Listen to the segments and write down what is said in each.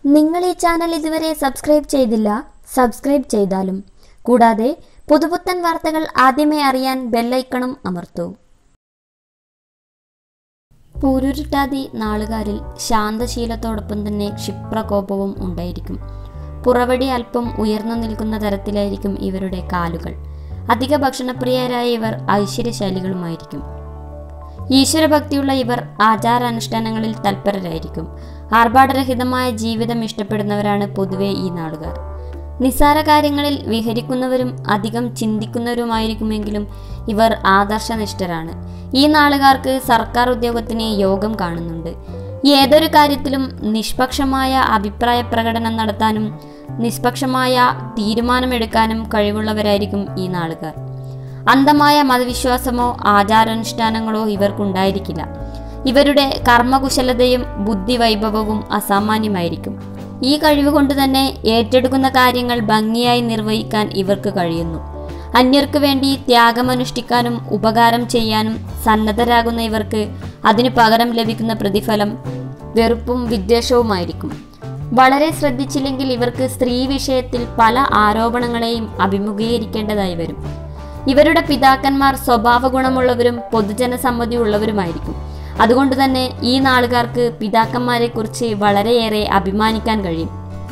നിങ്ങൾ ഈ ചാനൽ ഇതുവരെ സബ്സ്ക്രൈബ് ചെയ്തില്ല, സബ്സ്ക്രൈബ് ചെയ്താലും. കൂടാതെ പുതുപുത്തൻ വാർത്തകൾ ആദ്യമേ അറിയാൻ ബെല്ലൈക്കണും അമർത്തൂ. പൂരുരുട്ടാതി നാളുകാരിൽ ശാന്തശീലത്തോടൊപ്പം തന്നെ ക്ഷിപ്രകോപവും ഉണ്ടായിരിക്കും. പുറവടി അല്പം ഉയർന്നു നിൽക്കുന്ന തരത്തിലായിരിക്കും ഇവരുടെ കാലുകൾ. അധിക ഭക്ഷണപ്രിയരായ ഇവർ ഐശ്വര്യശാലികളുമായിരിക്കും. ഈശ്വരഭക്തിയുള്ള ഇവർ ആചാരാനുഷ്ഠാനങ്ങളിൽ തൽപരരായിരിക്കും. ആർഭാടരഹിതമായ ജീവിതം ഇഷ്ടപ്പെടുന്നവരാണ് പൊതുവെ ഈ നാളുകാർ. നിസ്സാര കാര്യങ്ങളിൽ വിഹരിക്കുന്നവരും അധികം ചിന്തിക്കുന്നവരുമായിരിക്കുമെങ്കിലും ഇവർ ആദർശനിഷ്ഠരാണ്. ഈ നാളുകാർക്ക് സർക്കാർ ഉദ്യോഗത്തിന് യോഗം കാണുന്നുണ്ട്. ഏതൊരു കാര്യത്തിലും നിഷ്പക്ഷമായ അഭിപ്രായ പ്രകടനം നടത്താനും നിഷ്പക്ഷമായ തീരുമാനമെടുക്കാനും കഴിവുള്ളവരായിരിക്കും ഈ നാളുകാർ. അന്ധമായ മതവിശ്വാസമോ ആചാരാനുഷ്ഠാനങ്ങളോ ഇവർക്കുണ്ടായിരിക്കില്ല. ഇവരുടെ കർമ്മകുശലതയും ബുദ്ധിവൈഭവവും അസാമാന്യമായിരിക്കും. ഈ കഴിവ് കൊണ്ട് തന്നെ ഏറ്റെടുക്കുന്ന കാര്യങ്ങൾ ഭംഗിയായി നിർവഹിക്കാൻ ഇവർക്ക് കഴിയുന്നു. അന്യർക്ക് വേണ്ടി ത്യാഗമനുഷ്ഠിക്കാനും ഉപകാരം ചെയ്യാനും സന്നദ്ധരാകുന്ന ഇവർക്ക് അതിനു പകരം ലഭിക്കുന്ന പ്രതിഫലം വെറുപ്പും വിദ്വേഷവുമായിരിക്കും. വളരെ ശ്രദ്ധിച്ചില്ലെങ്കിൽ ഇവർക്ക് സ്ത്രീ വിഷയത്തിൽ പല ആരോപണങ്ങളെയും അഭിമുഖീകരിക്കേണ്ടതായി വരും. ഇവരുടെ പിതാക്കന്മാർ സ്വഭാവ ഗുണമുള്ളവരും പൊതുജനസമ്മതി ഉള്ളവരുമായിരിക്കും. അതുകൊണ്ട് തന്നെ ഈ നാളുകാർക്ക് പിതാക്കന്മാരെ കുറിച്ച് വളരെയേറെ അഭിമാനിക്കാൻ കഴിയും.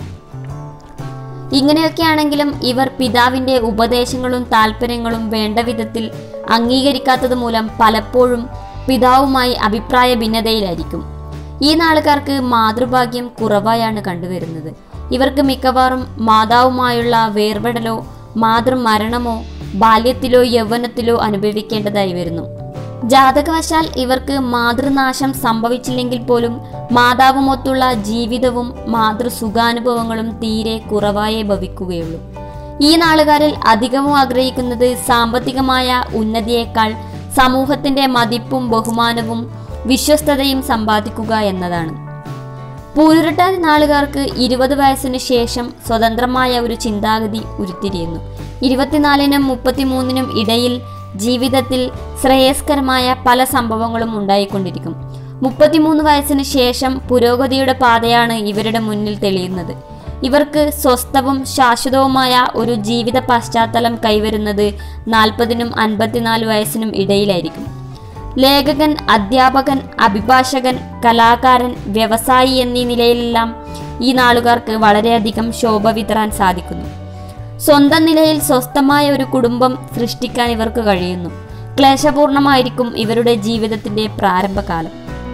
ഇങ്ങനെയൊക്കെയാണെങ്കിലും ഇവർ പിതാവിൻ്റെ ഉപദേശങ്ങളും താല്പര്യങ്ങളും വേണ്ട വിധത്തിൽ അംഗീകരിക്കാത്തത് മൂലം പലപ്പോഴും പിതാവുമായി അഭിപ്രായ ഭിന്നതയിലായിരിക്കും. ഈ നാളുകാർക്ക് മാതൃഭാഗ്യം കുറവായാണ് കണ്ടുവരുന്നത്. ഇവർക്ക് മിക്കവാറും മാതാവുമായുള്ള വേർപെടലോ മാതൃമരണമോ ബാല്യത്തിലോ യൗവനത്തിലോ അനുഭവിക്കേണ്ടതായി വരുന്നു. ജാതകവശാൽ ഇവർക്ക് മാതൃനാശം സംഭവിച്ചില്ലെങ്കിൽ പോലും മാതാവുമൊത്തുള്ള ജീവിതവും മാതൃസുഖാനുഭവങ്ങളും തീരെ കുറവായേ ഭവിക്കുകയുള്ളൂ. ഈ നാളുകാരിൽ അധികവും ആഗ്രഹിക്കുന്നത് സാമ്പത്തികമായ ഉന്നതിയേക്കാൾ സമൂഹത്തിന്റെ മതിപ്പും ബഹുമാനവും വിശ്വസ്തതയും സമ്പാദിക്കുക എന്നതാണ്. പൂരുരുട്ടാതി നാളുകാർക്ക് 20 വയസ്സിനു ശേഷം സ്വതന്ത്രമായ ഒരു ചിന്താഗതി ഉരുത്തിരിയുന്നു. 24-നും 33-നും ഇടയിൽ ജീവിതത്തിൽ ശ്രേയസ്കരമായ പല സംഭവങ്ങളും ഉണ്ടായിക്കൊണ്ടിരിക്കും. 33 വയസ്സിന് ശേഷം പുരോഗതിയുടെ പാതയാണ് ഇവരുടെ മുന്നിൽ തെളിയുന്നത്. ഇവർക്ക് സ്വസ്ഥവും ശാശ്വതവുമായ ഒരു ജീവിത പശ്ചാത്തലം കൈവരുന്നത് 40-നും 54 വയസ്സിനും ഇടയിലായിരിക്കും. ലേഖകൻ, അധ്യാപകൻ, അഭിഭാഷകൻ, കലാകാരൻ, വ്യവസായി എന്നീ നിലയിലെല്ലാം ഈ നാളുകാർക്ക് വളരെയധികം ശോഭ വിതറാൻ സാധിക്കുന്നു. സ്വന്തം നിലയിൽ സ്വസ്ഥമായ ഒരു കുടുംബം സൃഷ്ടിക്കാൻ ഇവർക്ക് കഴിയുന്നു. ക്ലേശപൂർണമായിരിക്കും ഇവരുടെ ജീവിതത്തിന്റെ പ്രാരംഭകാലം.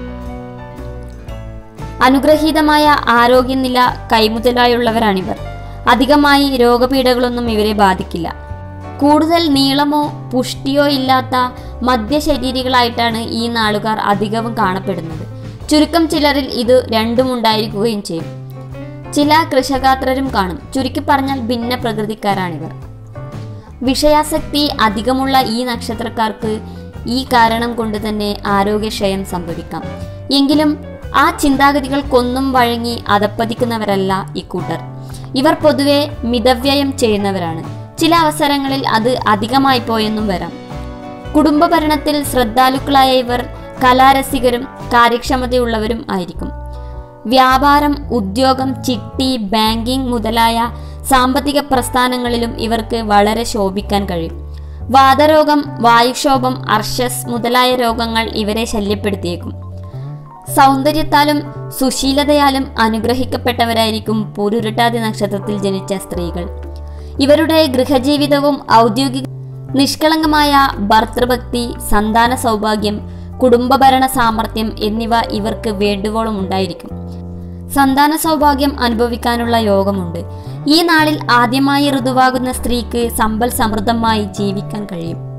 അനുഗ്രഹീതമായ ആരോഗ്യനില കൈമുതലായുള്ളവരാണിവർ. അധികമായി രോഗപീഠകളൊന്നും ഇവരെ ബാധിക്കില്ല. കൂടുതൽ നീളമോ പുഷ്ടിയോ ഇല്ലാത്ത മധ്യശരീരികളായിട്ടാണ് ഈ നാളുകാർ അധികവും കാണപ്പെടുന്നത്. ചുരുക്കം ചിലരിൽ ഇത് രണ്ടും ഉണ്ടായിരിക്കുകയും ചെയ്യും. ചില കൃശഗാത്രരും കാണും. ചുരുക്കി പറഞ്ഞാൽ ഭിന്ന പ്രകൃതിക്കാരാണിവർ. വിഷയാസക്തി അധികമുള്ള ഈ നക്ഷത്രക്കാർക്ക് ഈ കാരണം കൊണ്ട് തന്നെ ആരോഗ്യക്ഷയം സംഭവിക്കാം. എങ്കിലും ആ ചിന്താഗതികൾക്കൊന്നും വഴങ്ങി അധപ്പതിക്കുന്നവരല്ല ഇക്കൂട്ടർ. ഇവർ പൊതുവെ മിതവ്യയം ചെയ്യുന്നവരാണ്. ചില അവസരങ്ങളിൽ അത് അധികമായി പോയെന്നും വരാം. കുടുംബഭരണത്തിൽ ശ്രദ്ധാലുക്കളായ ഇവർ കലാരസികരും കാര്യക്ഷമതയുള്ളവരും ആയിരിക്കും. വ്യാപാരം, ഉദ്യോഗം, ചിട്ടി, ബാങ്കിംഗ് മുതലായ സാമ്പത്തിക പ്രസ്ഥാനങ്ങളിലും ഇവർക്ക് വളരെ ശോഭിക്കാൻ കഴിയും. വാതരോഗം, വായുക്ഷോഭം, അർശസ് മുതലായ രോഗങ്ങൾ ഇവരെ ശല്യപ്പെടുത്തിയേക്കും. സൗന്ദര്യത്താലും സുശീലതയാലും അനുഗ്രഹിക്കപ്പെട്ടവരായിരിക്കും പൂരുരുട്ടാതി നക്ഷത്രത്തിൽ ജനിച്ച സ്ത്രീകൾ. ഇവരുടെ ഗൃഹജീവിതവും ഔദ്യോഗിക നിഷ്കളങ്കമായ ഭർതൃഭക്തി, സന്താന സൗഭാഗ്യം, കുടുംബഭരണ സാമർഥ്യം എന്നിവ ഇവർക്ക് വേണ്ടുവോളം ഉണ്ടായിരിക്കും. സന്താന സൗഭാഗ്യം അനുഭവിക്കാനുള്ള യോഗമുണ്ട്. ഈ നാളിൽ ആദ്യമായി ഋതുവാകുന്ന സ്ത്രീക്ക് സമ്പൽ സമൃദ്ധമായി ജീവിക്കാൻ കഴിയും.